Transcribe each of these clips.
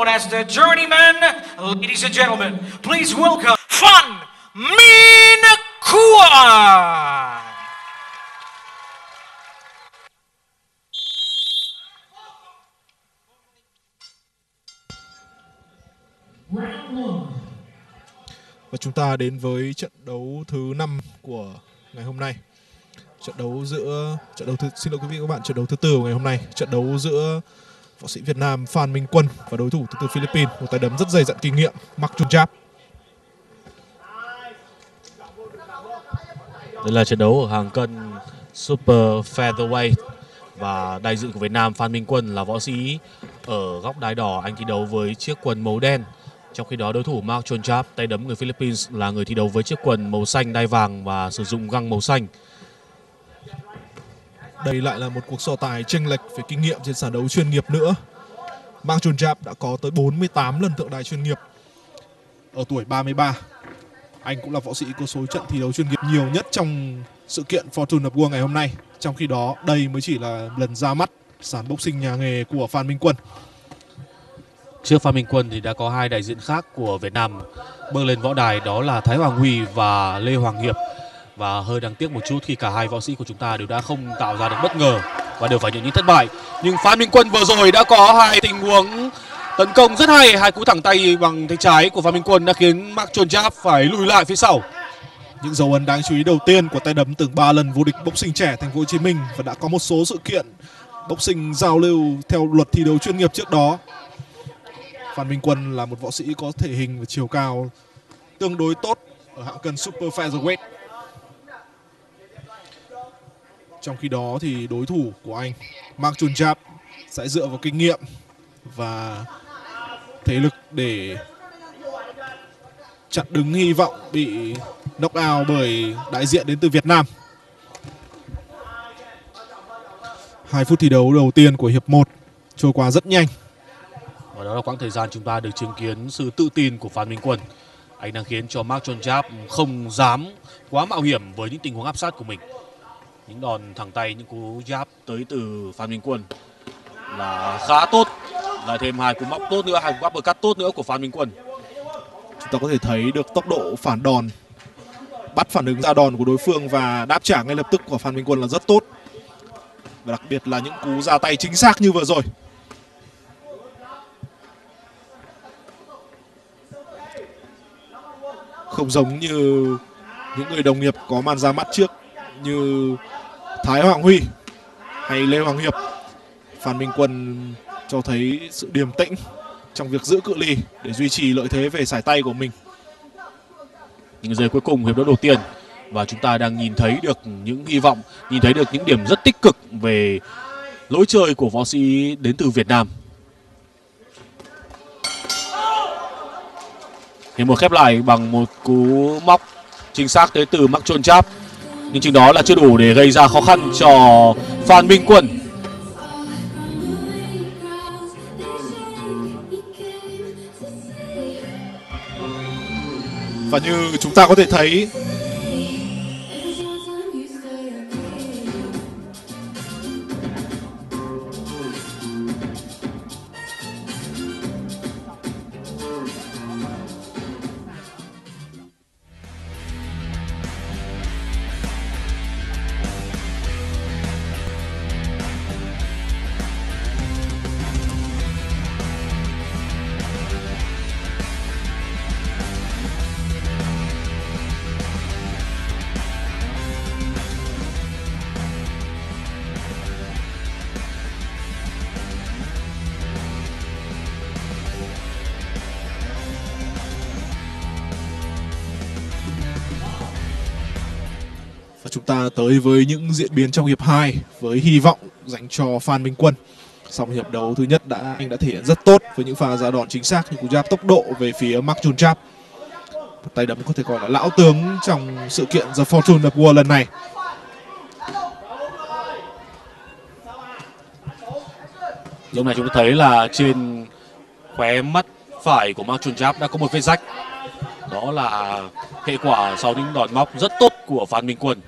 known as the Journeyman. Ladies and gentlemen, please welcome Phan Minh Quân. Và chúng ta đến với trận đấu thứ 5 của ngày hôm nay. Trận đấu thứ tư của ngày hôm nay, trận đấu giữa võ sĩ Việt Nam Phan Minh Quân và đối thủ từ Philippines, một tay đấm rất dày dặn kinh nghiệm, Mark Chunjap. Đây là trận đấu ở hàng cân Super Featherweight và đại diện của Việt Nam Phan Minh Quân là võ sĩ ở góc đai đỏ, anh thi đấu với chiếc quần màu đen. Trong khi đó đối thủ Mark Chunjap, tay đấm người Philippines, là người thi đấu với chiếc quần màu xanh đai vàng và sử dụng găng màu xanh. Đây lại là một cuộc so tài chênh lệch về kinh nghiệm trên sàn đấu chuyên nghiệp nữa. Mark Chunjap đã có tới 48 lần thượng đài chuyên nghiệp ở tuổi 33. Anh cũng là võ sĩ có số trận thi đấu chuyên nghiệp nhiều nhất trong sự kiện Fortune of War ngày hôm nay. Trong khi đó, đây mới chỉ là lần ra mắt sàn boxing nhà nghề của Phan Minh Quân. Trước Phan Minh Quân thì đã có hai đại diện khác của Việt Nam bước lên võ đài, đó là Thái Hoàng Huy và Lê Hoàng Hiệp. Và hơi đáng tiếc một chút khi cả hai võ sĩ của chúng ta đều đã không tạo ra được bất ngờ và đều phải nhận những thất bại. Nhưng Phan Minh Quân vừa rồi đã có hai tình huống tấn công rất hay, hai cú thẳng tay bằng tay trái của Phan Minh Quân đã khiến Mark Chunjap phải lùi lại phía sau. Những dấu ấn đáng chú ý đầu tiên của tay đấm từng 3 lần vô địch boxing trẻ Thành phố Hồ Chí Minh và đã có một số sự kiện boxing giao lưu theo luật thi đấu chuyên nghiệp trước đó. Phan Minh Quân là một võ sĩ có thể hình và chiều cao tương đối tốt ở hạng cân Super Featherweight. Trong khi đó thì đối thủ của anh, Mark Chunjap, sẽ dựa vào kinh nghiệm và thể lực để chặn đứng hy vọng bị knock out bởi đại diện đến từ Việt Nam. 2 phút thi đấu đầu tiên của hiệp 1 trôi qua rất nhanh. Và đó là quãng thời gian chúng ta được chứng kiến sự tự tin của Phan Minh Quân. Anh đang khiến cho Mark Chunjap không dám quá mạo hiểm với những tình huống áp sát của mình. Những đòn thẳng tay, những cú jab tới từ Phan Minh Quân là khá tốt. Lại thêm hai cú móc tốt nữa, hai cú uppercut tốt nữa của Phan Minh Quân. Chúng ta có thể thấy được tốc độ phản đòn, bắt phản ứng ra đòn của đối phương và đáp trả ngay lập tức của Phan Minh Quân là rất tốt. Và đặc biệt là những cú ra tay chính xác như vừa rồi. Không giống như những người đồng nghiệp có màn ra mắt trước như Thái Hoàng Huy hay Lê Hoàng Hiệp, Phan Minh Quân cho thấy sự điềm tĩnh trong việc giữ cự ly để duy trì lợi thế về sải tay của mình. Những giây cuối cùng hiệp đấu đầu tiên và chúng ta đang nhìn thấy được những hy vọng, nhìn thấy được những điểm rất tích cực về lối chơi của võ sĩ đến từ Việt Nam. Hiệp một khép lại bằng một cú móc chính xác tới từ Mark Chunjap, nhưng chừng đó là chưa đủ để gây ra khó khăn cho Phan Minh Quân. Và như chúng ta có thể thấy, chúng ta tới với những diễn biến trong hiệp 2 với hy vọng dành cho Phan Minh Quân. Sau hiệp đấu thứ nhất anh đã thể hiện rất tốt với những pha ra đòn chính xác, những cú jab tốc độ về phía Mark Chunjap. Tay đấm có thể gọi là lão tướng trong sự kiện The Fortune of War lần này. Lúc này chúng ta thấy là trên khóe mắt phải của Mark Chunjap đã có một vết rách. Đó là hệ quả sau những đòn móc rất tốt của Phan Minh Quân.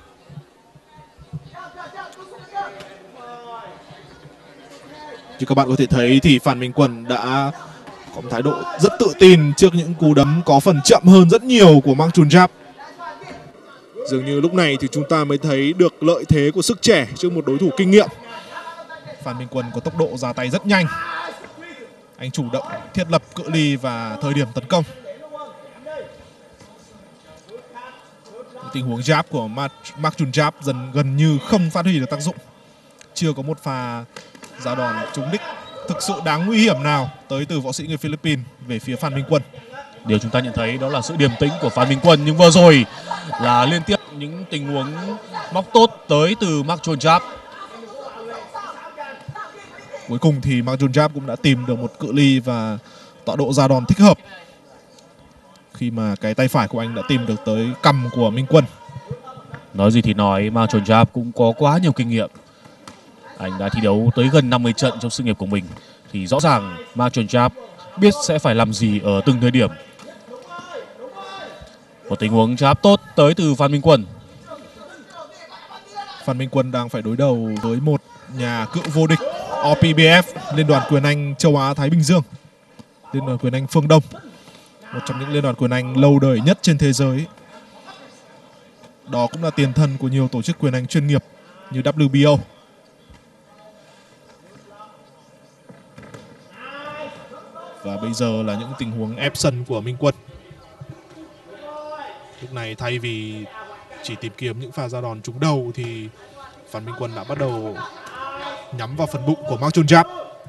Như các bạn có thể thấy thì Phan Minh Quân đã có một thái độ rất tự tin trước những cú đấm có phần chậm hơn rất nhiều của Mark Chunjap. Dường như lúc này thì chúng ta mới thấy được lợi thế của sức trẻ trước một đối thủ kinh nghiệm. Phan Minh Quân có tốc độ ra tay rất nhanh. Anh chủ động thiết lập cự ly và thời điểm tấn công. Tình huống jab của Mark Chunjap gần như không phát huy được tác dụng. Chưa có một pha ra đòn trúng đích thực sự đáng nguy hiểm nào tới từ võ sĩ người Philippines về phía Phan Minh Quân. Điều chúng ta nhận thấy đó là sự điềm tĩnh của Phan Minh Quân, nhưng vừa rồi là liên tiếp những tình huống móc tốt tới từ Mark Chunjap. Cuối cùng thì Mark Chunjap cũng đã tìm được một cự ly và tọa độ ra đòn thích hợp, khi mà cái tay phải của anh đã tìm được tới cằm của Minh Quân. Nói gì thì nói, Mark Chunjap cũng có quá nhiều kinh nghiệm. Anh đã thi đấu tới gần 50 trận trong sự nghiệp của mình, thì rõ ràng Mark Chunjap biết sẽ phải làm gì ở từng thời điểm. Một tình huống jab tốt tới từ Phan Minh Quân. Phan Minh Quân đang phải đối đầu với một nhà cựu vô địch OPBF, Liên đoàn Quyền Anh châu Á Thái Bình Dương, Liên đoàn Quyền Anh phương Đông, một trong những liên đoàn quyền Anh lâu đời nhất trên thế giới. Đó cũng là tiền thân của nhiều tổ chức quyền Anh chuyên nghiệp như WBO. Và bây giờ là những tình huống ép sân của Minh Quân. Lúc này thay vì chỉ tìm kiếm những pha ra đòn trúng đầu thì Phan Minh Quân đã bắt đầu nhắm vào phần bụng của Mark Chunjap.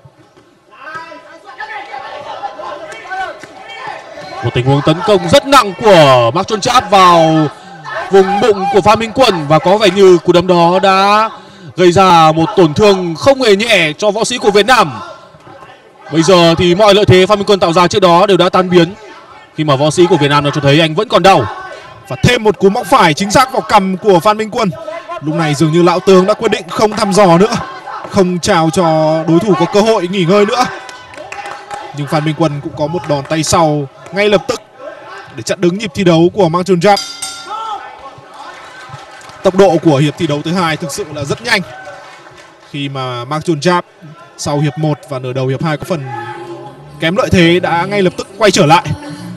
Một tình huống tấn công rất nặng của Mark Chunjap vào vùng bụng của Phan Minh Quân, và có vẻ như cú đấm đó đã gây ra một tổn thương không hề nhẹ cho võ sĩ của Việt Nam. Bây giờ thì mọi lợi thế Phan Minh Quân tạo ra trước đó đều đã tan biến, khi mà võ sĩ của Việt Nam đã cho thấy anh vẫn còn đau. Và thêm một cú móc phải chính xác vào cằm của Phan Minh Quân. Lúc này dường như lão tướng đã quyết định không thăm dò nữa, không chào cho đối thủ có cơ hội nghỉ ngơi nữa. Nhưng Phan Minh Quân cũng có một đòn tay sau ngay lập tức để chặn đứng nhịp thi đấu của Mark Chunjap. Tốc độ của hiệp thi đấu thứ hai thực sự là rất nhanh, khi mà Mark Chunjap sau hiệp 1 và nửa đầu hiệp 2 có phần kém lợi thế đã ngay lập tức quay trở lại.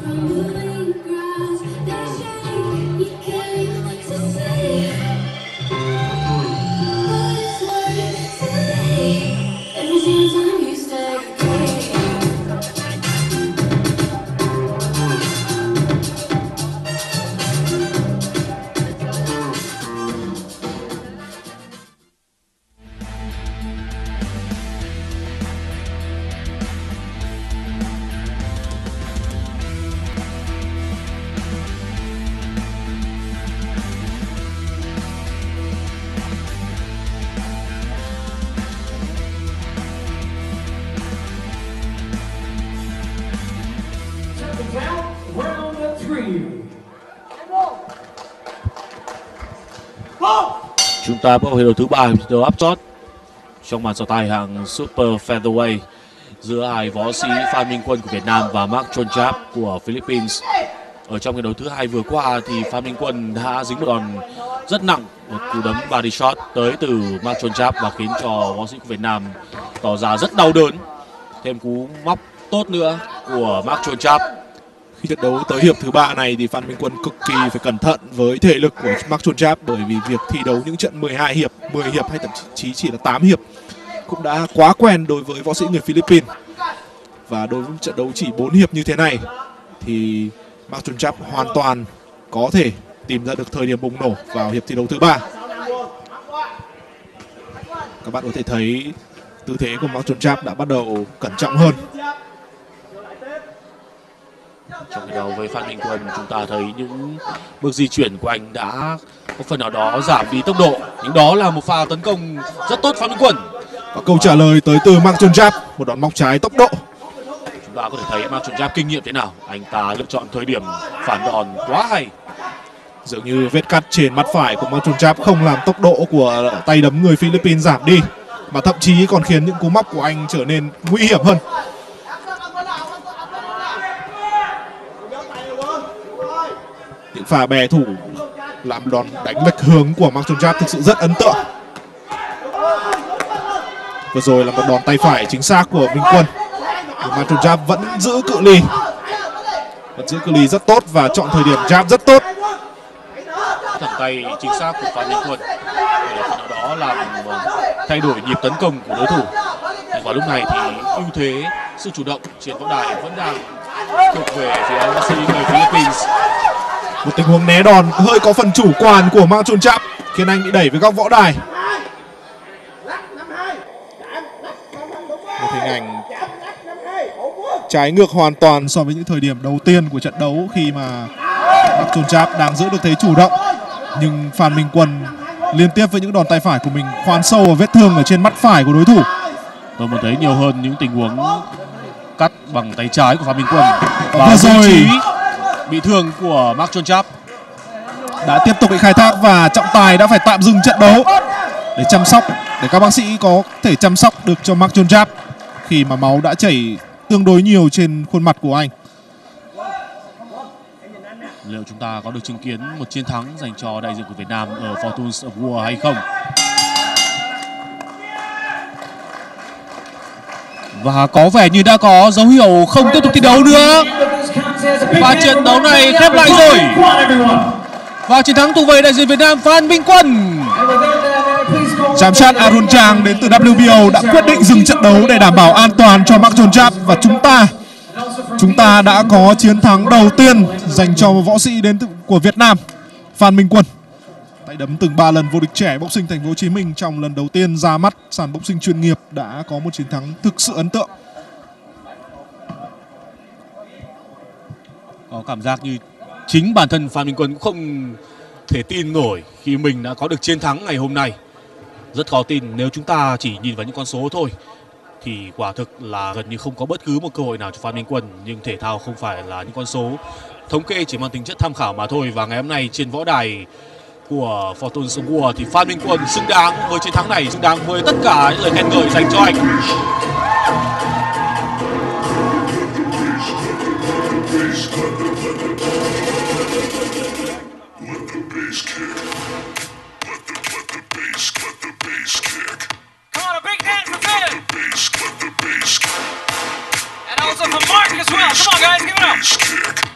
Chúng ta bước vào hiệp đấu thứ 3, hiệp đấu áp chót trong màn so tài hạng Super Featherweight giữa hai võ sĩ Phan Minh Quân của Việt Nam và Mark Chunjap của Philippines. Ở trong hiệp đấu thứ 2 vừa qua thì Phan Minh Quân đã dính một đòn rất nặng, một cú đấm body shot tới từ Mark Chunjap và khiến cho võ sĩ của Việt Nam tỏ ra rất đau đớn. Thêm cú móc tốt nữa của Mark Chunjap. Khi trận đấu tới hiệp thứ 3 này thì Phan Minh Quân cực kỳ phải cẩn thận với thể lực của Mark Chunjap, bởi vì việc thi đấu những trận 12 hiệp, 10 hiệp hay thậm chí chỉ là 8 hiệp cũng đã quá quen đối với võ sĩ người Philippines. Và đối với trận đấu chỉ 4 hiệp như thế này thì Mark Chunjap hoàn toàn có thể tìm ra được thời điểm bùng nổ vào hiệp thi đấu thứ 3. Các bạn có thể thấy tư thế của Mark Chunjap đã bắt đầu cẩn trọng hơn. Trong đấu với Phan Minh Quân, chúng ta thấy những bước di chuyển của anh đã có phần nào đó giảm đi tốc độ, nhưng đó là một pha tấn công rất tốt Phan Minh Quân. Và câu trả lời tới từ Mark Chunjap, một đòn móc trái tốc độ. Chúng ta có thể thấy Mark Chunjap kinh nghiệm thế nào, anh ta lựa chọn thời điểm phản đòn quá hay. Dường như vết cắt trên mắt phải của Mark Chunjap không làm tốc độ của tay đấm người Philippines giảm đi, mà thậm chí còn khiến những cú móc của anh trở nên nguy hiểm hơn. Những pha bè thủ làm đòn đánh lệch hướng của Mark Chunjap thực sự rất ấn tượng. Vừa rồi là một đòn tay phải chính xác của Minh Quân. Mang Chun Jap vẫn giữ cự ly. Vẫn giữ cự ly rất tốt và chọn thời điểm jab rất tốt. Thẳng tay chính xác của Phan Minh Quân để phần nào đó làm thay đổi nhịp tấn công của đối thủ. Và lúc này thì ưu thế sự chủ động trên võ đài vẫn đang thuộc về phía võ sĩ người Philippines. Một tình huống né đòn hơi có phần chủ quan của Mang Chun Jap khiến anh bị đẩy về góc võ đài. Một hình ảnh trái ngược hoàn toàn so với những thời điểm đầu tiên của trận đấu khi mà Mang Chun Jap đang giữ được thế chủ động, nhưng Phan Minh Quân liên tiếp với những đòn tay phải của mình khoan sâu vào vết thương ở trên mắt phải của đối thủ. Tôi muốn thấy nhiều hơn những tình huống cắt bằng tay trái của Phan Minh Quân và rồi bị thương của Mang Chun Jap đã tiếp tục bị khai thác và trọng tài đã phải tạm dừng trận đấu để chăm sóc, để các bác sĩ có thể chăm sóc được cho Mang Chun Jap khi mà máu đã chảy tương đối nhiều trên khuôn mặt của anh. Liệu chúng ta có được chứng kiến một chiến thắng dành cho đại diện của Việt Nam ở Fortunes of War hay không? Và có vẻ như đã có dấu hiệu không tiếp tục thi đấu nữa. Và trận đấu này khép lại rồi. Và chiến thắng thuộc về đại diện Việt Nam Phan Minh Quân. Giám sát Arun Chang đến từ WBO đã quyết định dừng trận đấu để đảm bảo an toàn cho Mang Chun Jap và chúng ta đã có chiến thắng đầu tiên dành cho một võ sĩ đến từ của Việt Nam, Phan Minh Quân. Tay đấm từng 3 lần vô địch trẻ boxing Thành phố Hồ Chí Minh, trong lần đầu tiên ra mắt sàn boxing chuyên nghiệp đã có một chiến thắng thực sự ấn tượng. Có cảm giác như chính bản thân Phan Minh Quân cũng không thể tin nổi khi mình đã có được chiến thắng ngày hôm nay. Rất khó tin nếu chúng ta chỉ nhìn vào những con số thôi thì quả thực là gần như không có bất cứ một cơ hội nào cho Phan Minh Quân. Nhưng thể thao không phải là những con số thống kê chỉ mang tính chất tham khảo mà thôi. Và ngày hôm nay trên võ đài của Fortunes of War thì Phan Minh Quân xứng đáng với chiến thắng này, xứng đáng với tất cả những lời khen ngợi dành cho anh. And also for Mark as well. Come on, guys, give it up.